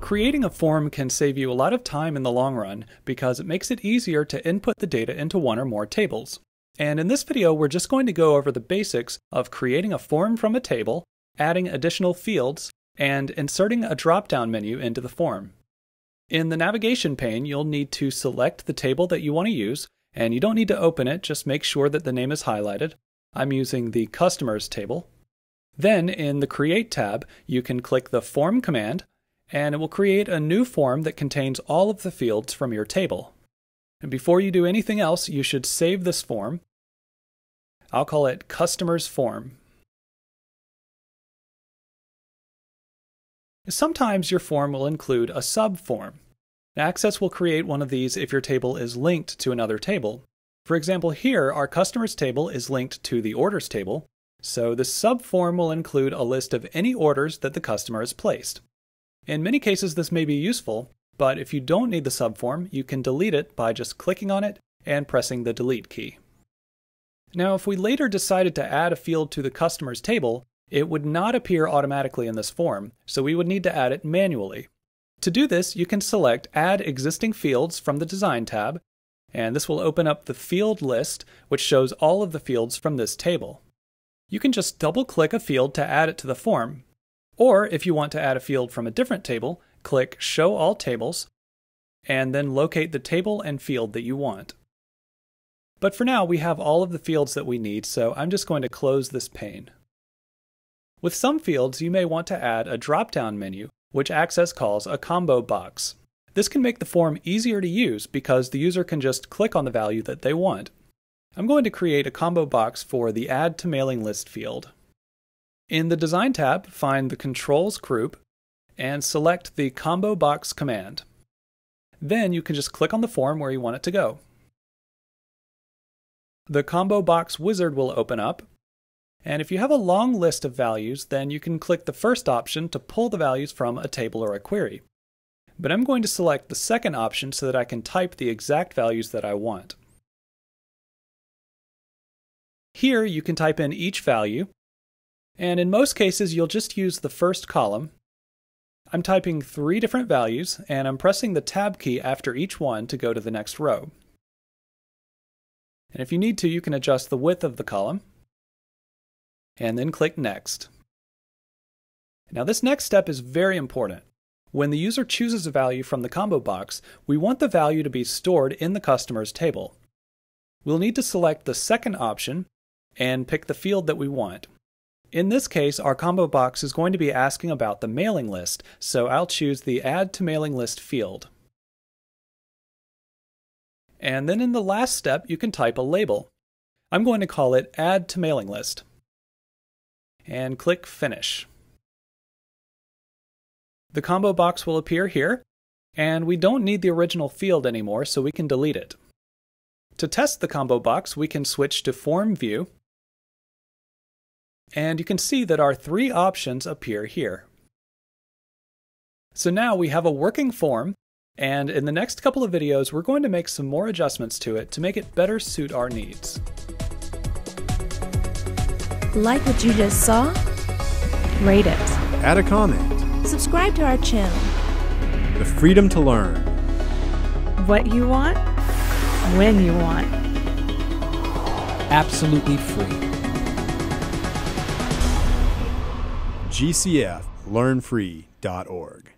Creating a form can save you a lot of time in the long run because it makes it easier to input the data into one or more tables. And in this video, we're just going to go over the basics of creating a form from a table, adding additional fields, and inserting a drop-down menu into the form. In the navigation pane, you'll need to select the table that you want to use, and you don't need to open it, just make sure that the name is highlighted. I'm using the Customers table. Then in the Create tab, you can click the Form command, and it will create a new form that contains all of the fields from your table. And before you do anything else, you should save this form. I'll call it Customers Form. Sometimes your form will include a subform. Access will create one of these if your table is linked to another table. For example, here our customers table is linked to the orders table, so the subform will include a list of any orders that the customer has placed. In many cases this may be useful, but if you don't need the subform, you can delete it by just clicking on it and pressing the delete key. Now, if we later decided to add a field to the customers table, it would not appear automatically in this form, so we would need to add it manually. To do this, you can select Add Existing Fields from the Design tab, and this will open up the field list, which shows all of the fields from this table. You can just double-click a field to add it to the form, or if you want to add a field from a different table, click Show All Tables, and then locate the table and field that you want. But for now, we have all of the fields that we need, so I'm just going to close this pane. With some fields, you may want to add a drop-down menu, which Access calls a combo box. This can make the form easier to use because the user can just click on the value that they want. I'm going to create a combo box for the Add to Mailing List field. In the Design tab, find the Controls group and select the Combo Box command. Then you can just click on the form where you want it to go. The Combo Box wizard will open up, and if you have a long list of values, then you can click the first option to pull the values from a table or a query. But I'm going to select the second option so that I can type the exact values that I want. Here you can type in each value, and in most cases you'll just use the first column. I'm typing 3 different values, and I'm pressing the Tab key after each one to go to the next row. And if you need to, you can adjust the width of the column, and then click Next. Now this next step is very important. When the user chooses a value from the combo box, we want the value to be stored in the customers table. We'll need to select the second option and pick the field that we want. In this case, our combo box is going to be asking about the mailing list, so I'll choose the Add to Mailing List field. And then in the last step, you can type a label. I'm going to call it Add to Mailing List. And click Finish. The combo box will appear here, and we don't need the original field anymore, so we can delete it. To test the combo box, we can switch to Form View, and you can see that our 3 options appear here. So now we have a working form, and in the next couple of videos, we're going to make some more adjustments to it to make it better suit our needs. Like what you just saw? Rate it. Add a comment. Subscribe to our channel. The freedom to learn. What you want, when you want. Absolutely free. GCFlearnfree.org